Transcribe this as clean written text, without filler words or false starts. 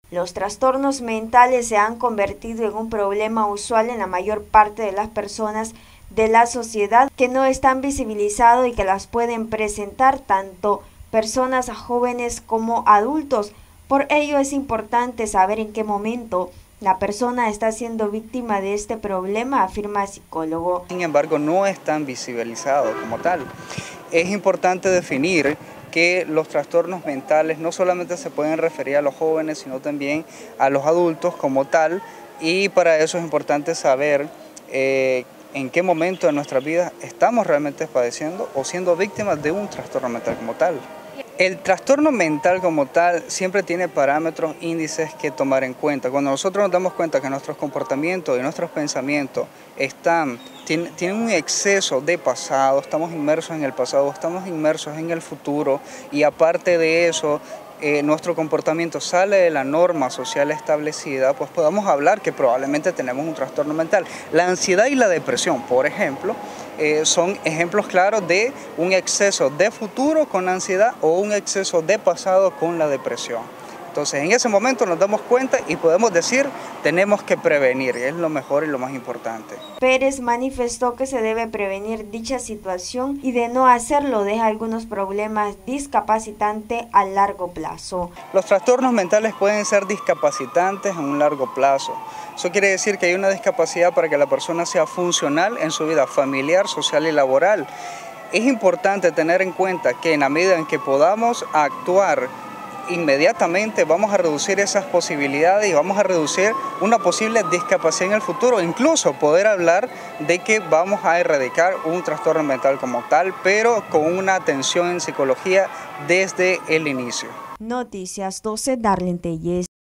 Los trastornos mentales se han convertido en un problema usual en la mayor parte de las personas de la sociedad que no están visibilizados y que las pueden presentar tanto personas jóvenes como adultos. Por ello es importante saber en qué momento la persona está siendo víctima de este problema, afirma el psicólogo. Sin embargo, no están visibilizados como tal. Es importante definir que los trastornos mentales no solamente se pueden referir a los jóvenes, sino también a los adultos como tal, y para eso es importante saber en qué momento de nuestra vida estamos realmente padeciendo o siendo víctimas de un trastorno mental como tal. El trastorno mental como tal siempre tiene parámetros, índices que tomar en cuenta. Cuando nosotros nos damos cuenta que nuestros comportamientos y nuestros pensamientos tienen un exceso de pasado, estamos inmersos en el pasado, estamos inmersos en el futuro y aparte de eso, nuestro comportamiento sale de la norma social establecida, pues podemos hablar que probablemente tenemos un trastorno mental. La ansiedad y la depresión, por ejemplo, son ejemplos claros de un exceso de futuro con ansiedad o un exceso de pasado con la depresión. Entonces, en ese momento nos damos cuenta y podemos decir, tenemos que prevenir, es lo mejor y lo más importante. Pérez manifestó que se debe prevenir dicha situación y de no hacerlo deja algunos problemas discapacitantes a largo plazo. Los trastornos mentales pueden ser discapacitantes en un largo plazo. Eso quiere decir que hay una discapacidad para que la persona sea funcional en su vida familiar, social y laboral. Es importante tener en cuenta que en la medida en que podamos actuar inmediatamente vamos a reducir esas posibilidades y vamos a reducir una posible discapacidad en el futuro, incluso poder hablar de que vamos a erradicar un trastorno mental como tal, pero con una atención en psicología desde el inicio. Noticias 12, Darlene Telles.